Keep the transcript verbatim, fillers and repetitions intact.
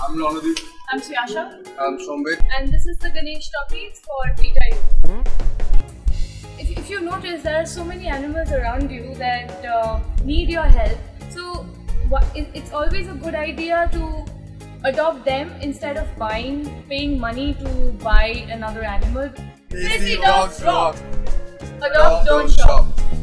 I'm Lonadip. I'm Suyasha. I'm Sombit. And this is the Ganesh Talkies for Peter. If, if you notice, there are so many animals around you that uh, need your help. So it, it's always a good idea to adopt them instead of buying, paying money to buy another animal. Lazy dogs rock. Adopt, don't shop.